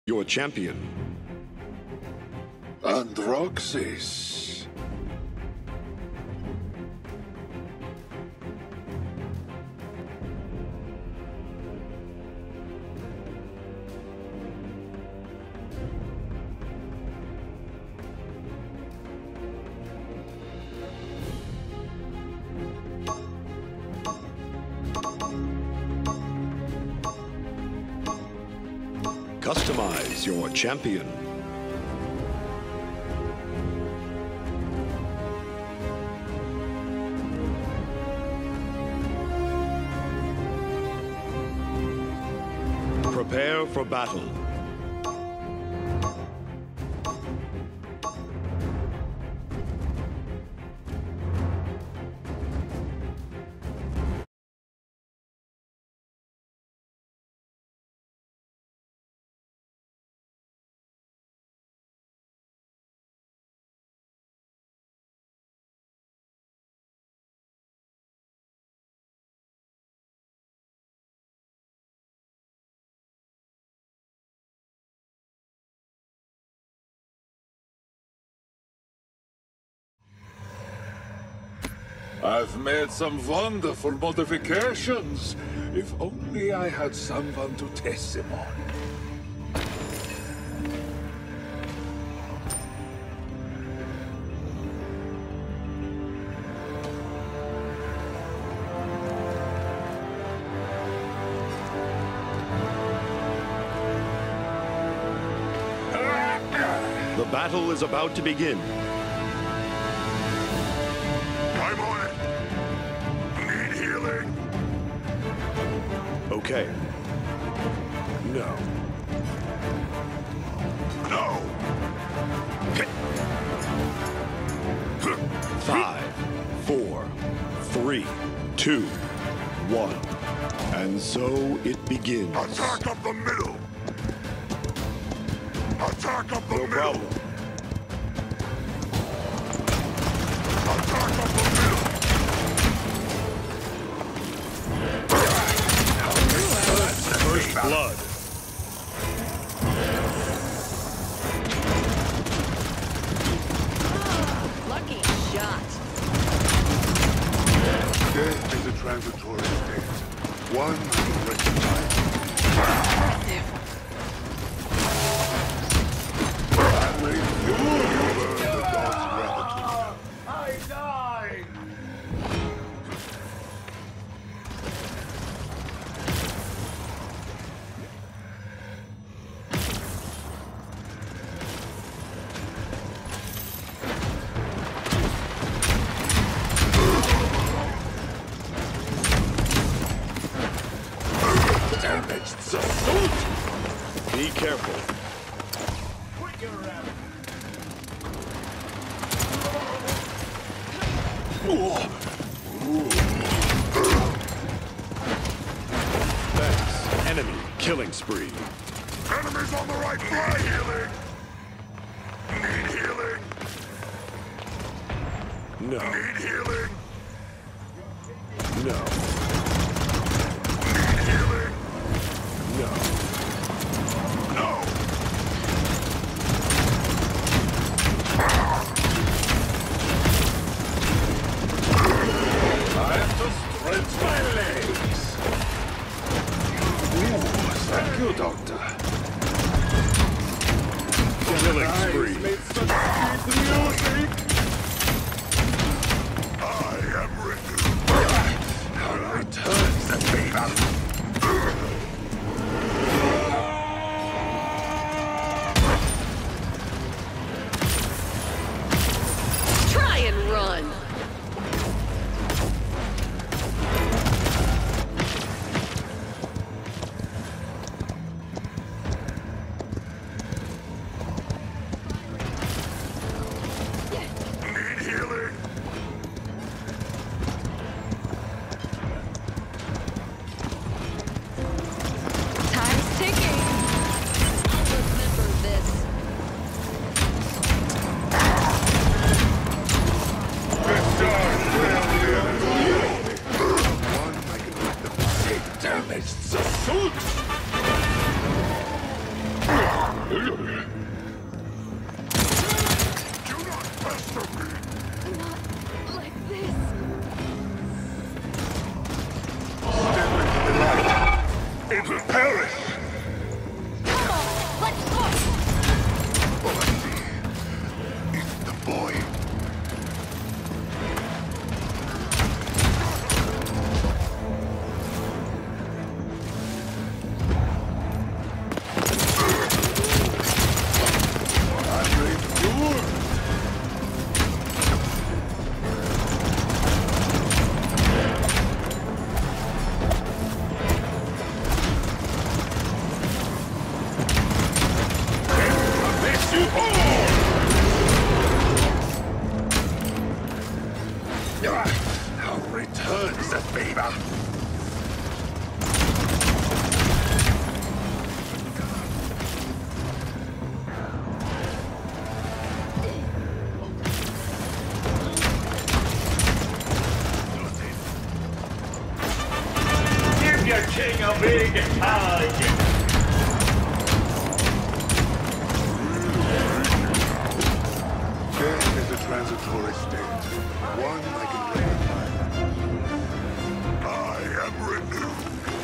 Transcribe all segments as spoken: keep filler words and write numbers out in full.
Your champion. Androxys. Customize your champion. Prepare for battle. I've made some wonderful modifications. If only I had someone to test them on. The battle is about to begin. I'm on it. Need healing. Okay. No. No. Five, four, three, two, one. And so it begins. Attack up the middle. Attack up the No middle. problem. Attack up the middle. First blood. Lucky shot. Death is a transitory state. One will recognize. I made you learn the god's gratitude. I died! Damaged the suit! Be careful. Thanks. Enemy killing spree. Enemies on the right flank! Healing! Need healing! No. Need healing! No. Need healing! No. No! I have to stretch my legs! Ooh, thank you, Doctor. Killing spree. Made such sweet music! I am renewed. I'll return the favor. Try and run. Need healing. you all! Now returns the favor. Give your king a big hug. Death is a transitory state, one I can recognize. I am renewed.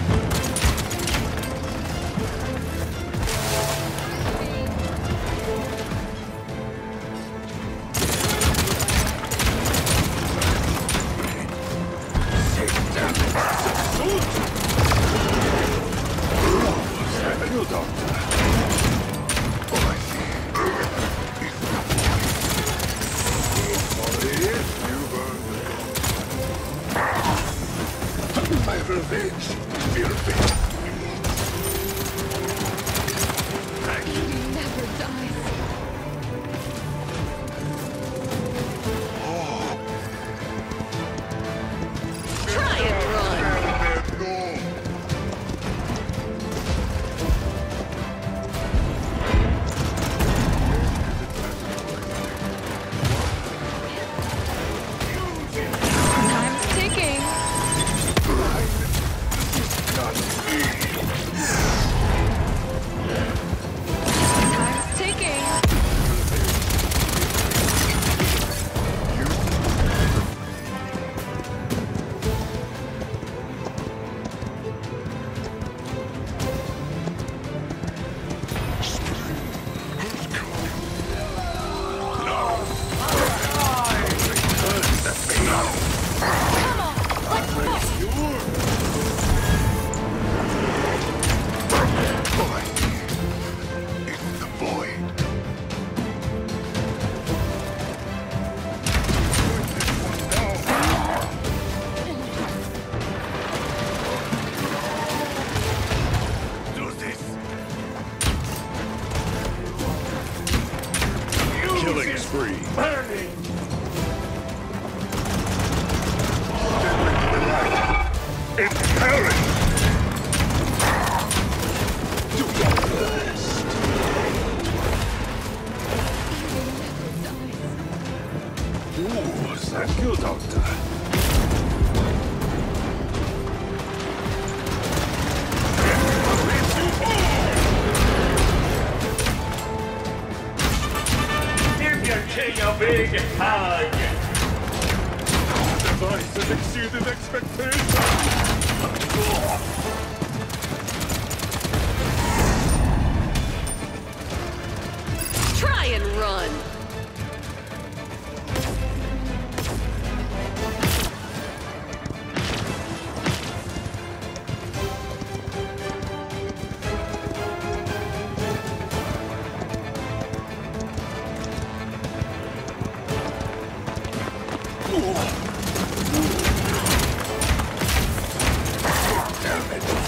Thank you, Doctor. Oh, I see. My revenge will be. He never dies. Try and run. Time's ticking. Time's ticking. Killing spree. Burning. It perish! Do your best. Ooh, thank you, Doctor. Give your king a big hug. Device has exceeded expectations. Try and run. Damn it.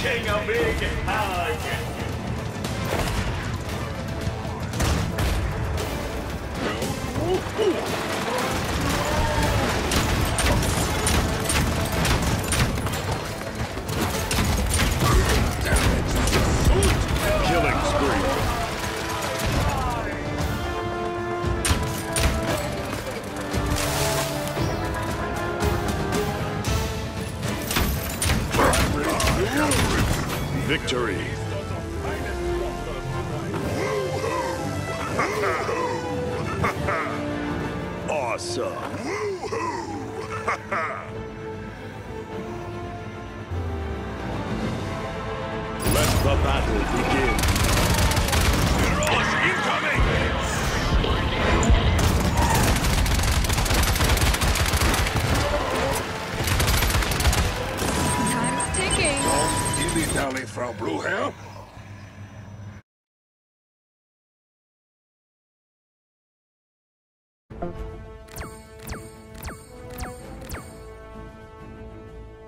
king of big hug. Killing spree. Victory. Awesome. Let the battle begin. Mirage incoming! Time's ticking. Dilly-dally, Frau Bluehair.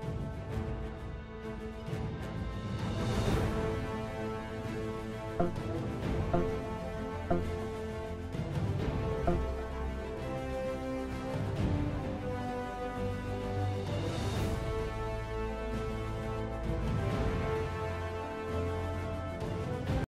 You